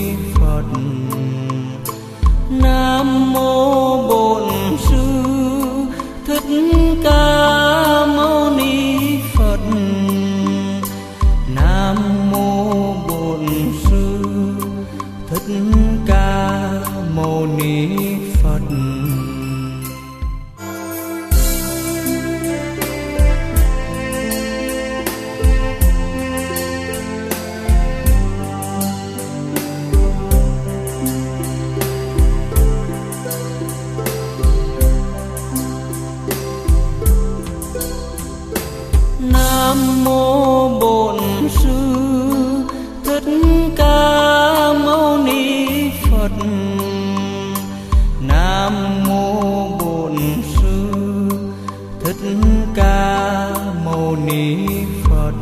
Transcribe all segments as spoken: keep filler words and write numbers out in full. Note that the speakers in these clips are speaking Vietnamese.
Phật. Nam mô Bổn Sư Thích Ca Mâu Ni Phật. Nam mô Bổn Sư Thích Ca Mâu Ni Phật. Nam mô Bổn Sư Thích Ca Mâu Ni Phật. Nam mô Bổn Sư Thích Ca Mâu Ni Phật.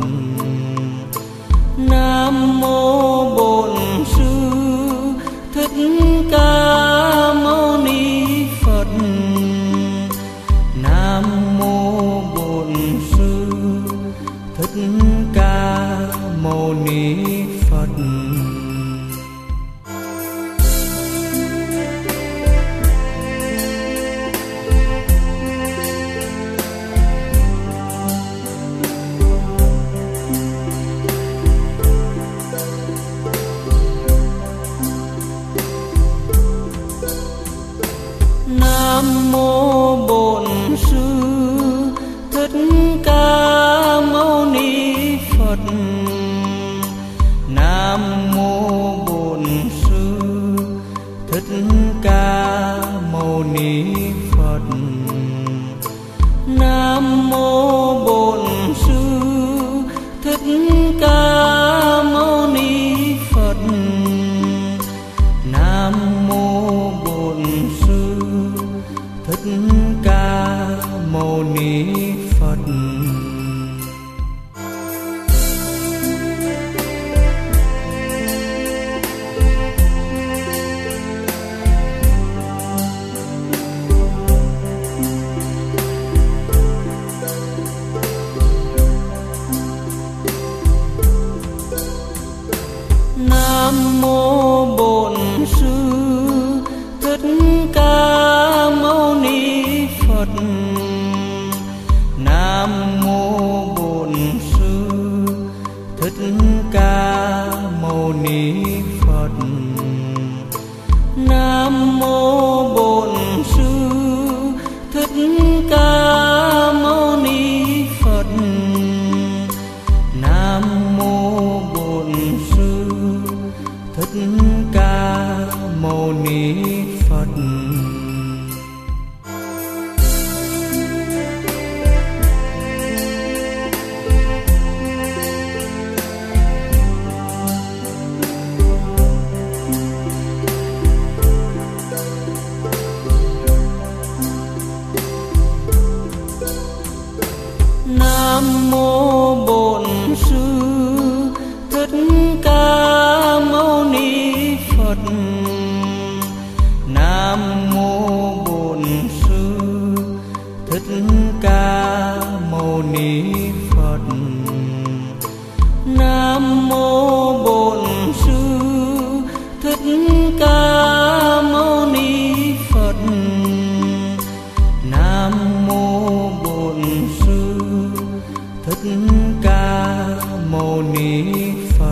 Nam mô Bổn Sư Thích Ca Mâu Ni Phật. Nam mô Bổn Sư Thích Ca Mâu Ni Phật. Nam mô Bổn Sư Thích Ca Mâu Ni Phật. Nam mô Bổn Sư Thích Ca Mâu Ni Phật. Nam mô Bổn Sư Thích Ca Mâu Ni Phật. Nam mô Bổn Sư Thích Ca Mâu Ni Phật. Nam mô Bổn Sư Thích Ca Mâu Ni Phật. Nam mô Bổn Sư Thích Ca Mâu Ni Phật. Nam mô Bổn Sư Thích Ca Mâu Ni Phật. Nam mô Bổn Sư Thích Ca Mâu Ni Phật. Nam mô Bổn Sư Thích Ca Mâu Ni Phật. Nam mô Bổn Sư Thích Ca Mâu Ni Phật. Nam mô Bổn Sư Thích Ca Mâu Ni Phật. Nam mô Bổn Sư Thích Ca Mâu Ni Phật.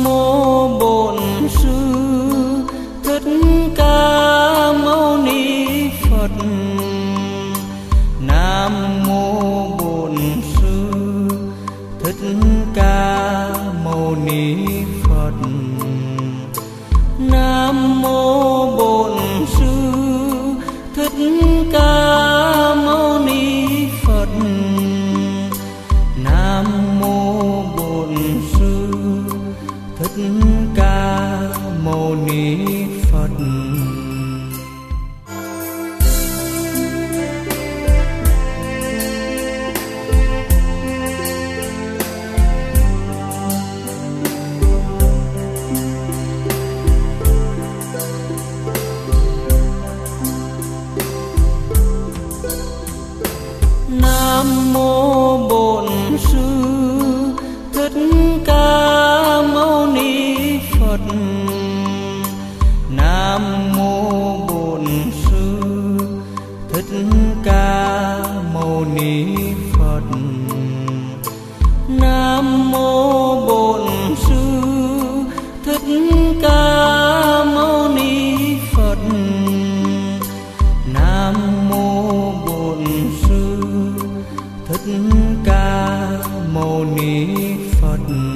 mô Bổn Sư Thích Ca Mâu Ni Phật. Nam mô Bổn Sư Thích Ca Mâu Ni Phật. Nam mô Bổn Sư Thích Ca Mâu Ni Phật. Nam mô Bổn Sư Thích Ca Mâu Ni Phật. Nam mô Bổn Sư Thích Ca Mâu Ni Phật. Nam mô Bổn Sư Thích Ca Mâu Ni Phật. Nam mô Bổn Sư Thích Ca Mâu Ni Phật. Nam mô Bổn Sư Thích Ca Mâu Ni Phật.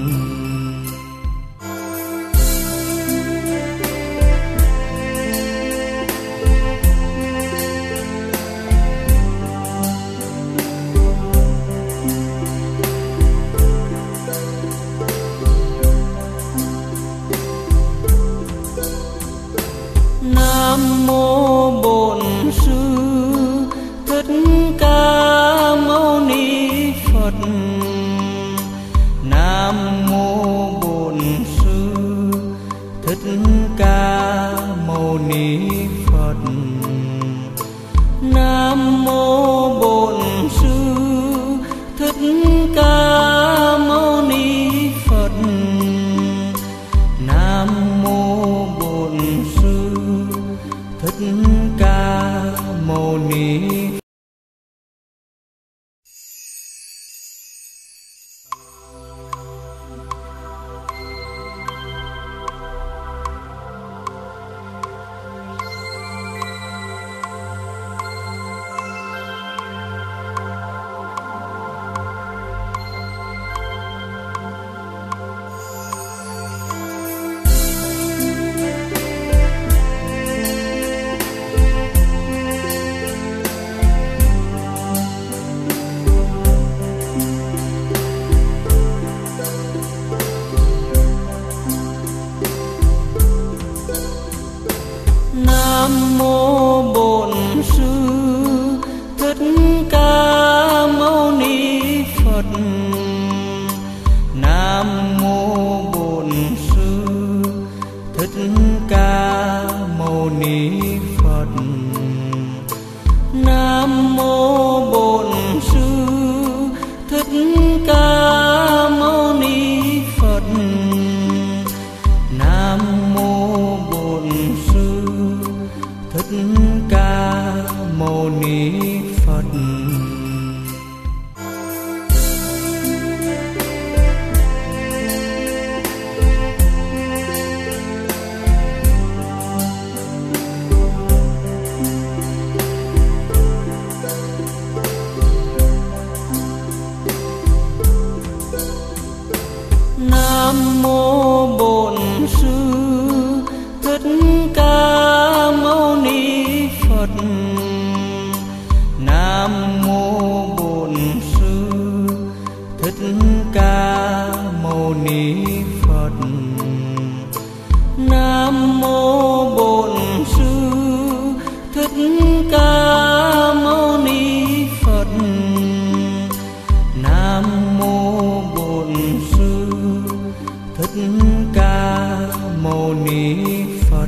Nam mô Bổn Sư Thích Ca Mâu Ni Phật. Nam mô Bổn Sư Thích Ca Mâu Ni Phật. Nam mô Bổn Sư Thích Ca Mâu Ni Phật. Nam mô Bổn Sư Thích Ca Mâu Ni Phật. Nam mô Bổn Sư Thích Ca Mâu Ni Phật. Nam mô Bổn Sư Thích Ca Mâu Ni Phật. Nam mô Bổn Sư Thích Ca Mâu Ni Phật. Nam mô Bổn Sư Thích Ca Mâu Ni Phật. Nam mô Bổn Sư Thích Ca Mâu Ni Phật. Nam mô Bổn Sư Thích Ca Mâu Ni Phật. Nam mô Bổn Sư Thích Ca Mâu Ni Phật. Nam mô Bổn Sư Thích Ca Mâu Ni Phật.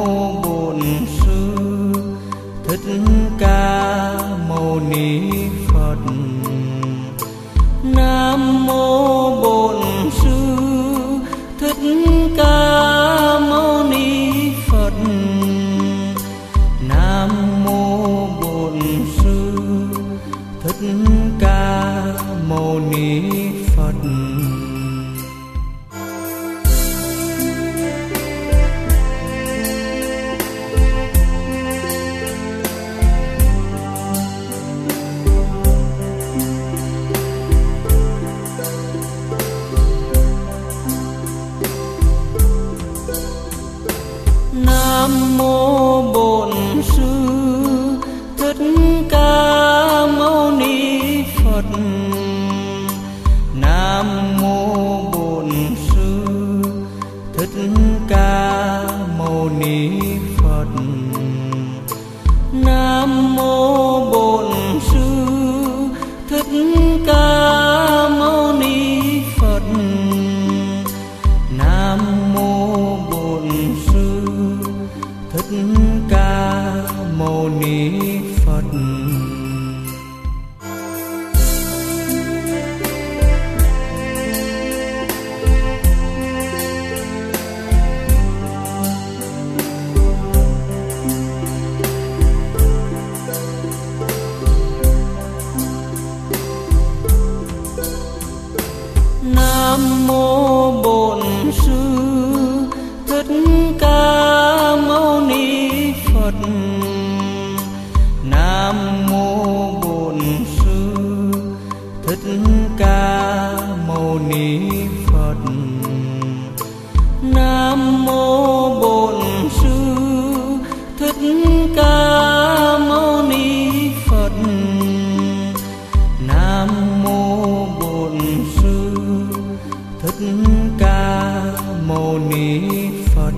Nam mô Bổn Sư Thích Ca Mâu Ni Phật. Nam mô Bổn Sư Thích Ca Mâu Ni Phật. Nam mô Bổn Sư Thích Ca Mâu Ni Phật. Nam mô Bổn Sư Thích Ca Mâu Ni Phật. Nam mô Bổn Sư Thích Ca Mâu Ni Phật. Nam mô Bổn Sư Thích Ca Mâu Ni Phật. Nam mô Bổn Sư Thích Ca Mâu Ni Phật. Nam mô Bổn Sư Thích Ca Mâu Ni Phật.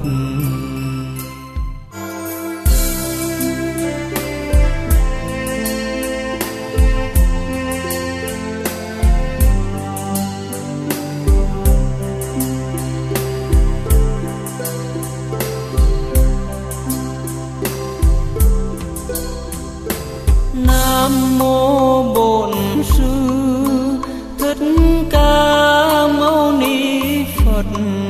Nam mô Bổn Sư Thích Ca Mâu Ni Phật.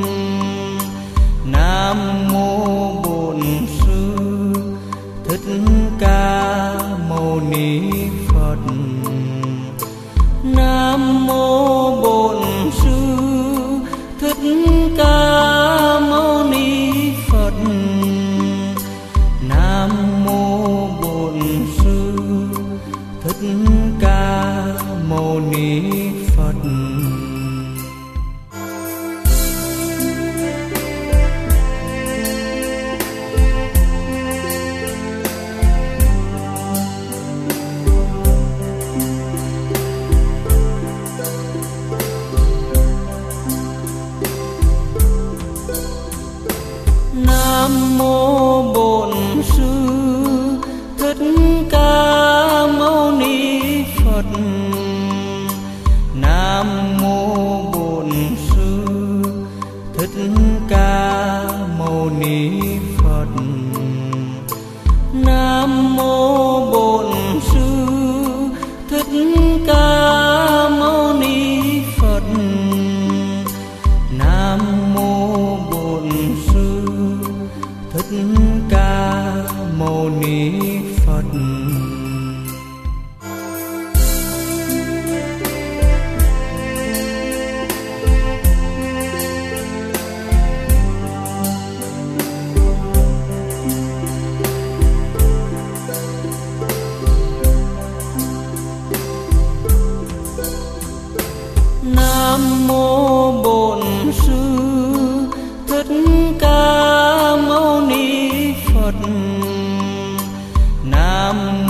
Nam mô Bổn Sư Thích Ca Mâu Ni Phật. Nam mô Bổn Sư Thích Ca Mâu Ni Phật. Nam mô Bổn Sư Thích Ca Mâu Ni Phật. Nam mô Bổn Sư Thích Ca Mâu Ni Phật. Nam mô Bổn Sư Thích Ca Mâu Ni Phật. Nam mô Bổn Sư Thích Ca Mâu Ni Phật. Nam mô Bổn Sư Thích Ca Mâu Ni Phật. Nam mô Bổn Sư Thích Ca Mâu Ni Phật. Nam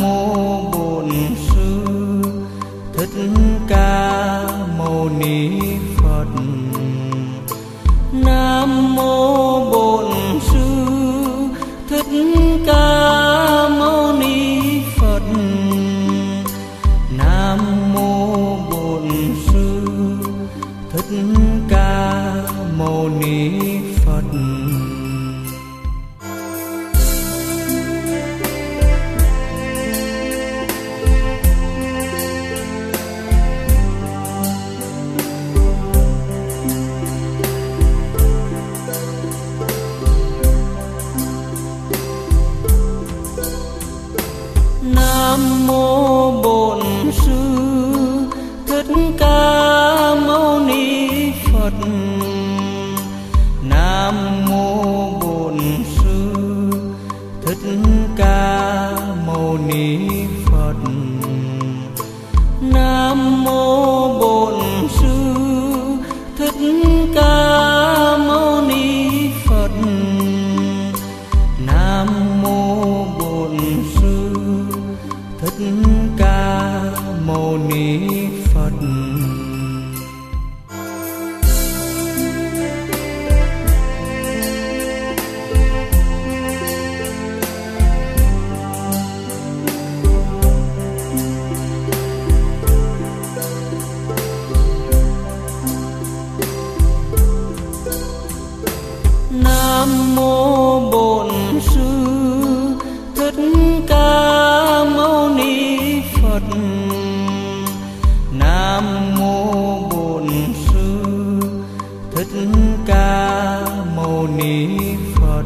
Phật.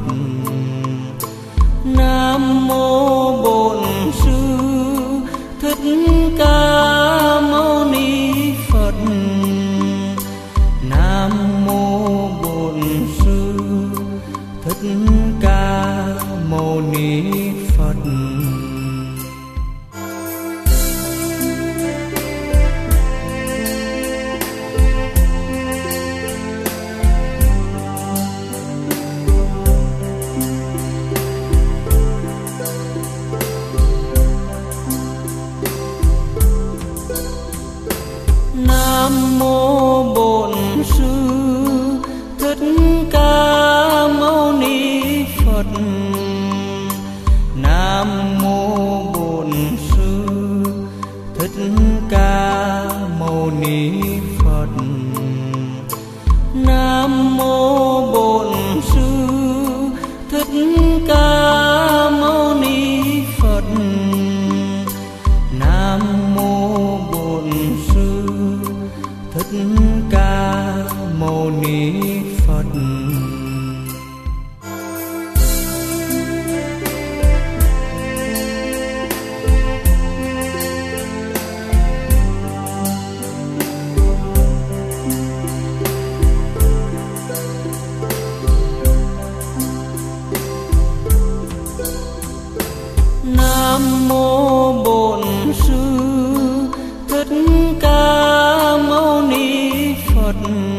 Nam mô Bổn Sư Thích Ca Mâu Ni Phật. Nam mô Bổn Sư Thích Ca Mâu Ni Phật. Nam mô Bổn Sư Thích Ca Mâu Ni Phật. Nam mô Bổn Sư Thích Ca Mâu Ni Phật. Nam mô Bổn Sư Thích Ca Mâu Ni Phật. Nam mô Bổn Sư Thích Ca Mâu Ni Phật. Nam mô Bổn Sư Thích Ca Mâu Ni Phật.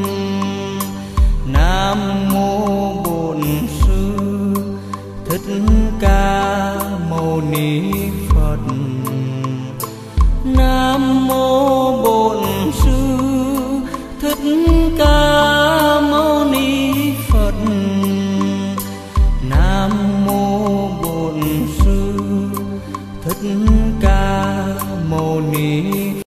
Nam mô Bổn Sư Thích Ca Mâu Ni Phật. Nam mô Bổn Sư Thích Ca Mâu Ni Phật. Nam mô Bổn Sư Thích Ca Mâu Ni